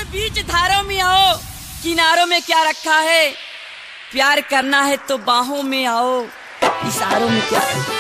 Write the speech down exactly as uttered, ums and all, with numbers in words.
बीच धारों में आओ, किनारों में क्या रखा है, प्यार करना है तो बाहों में आओ, इशारों में क्या रखा है।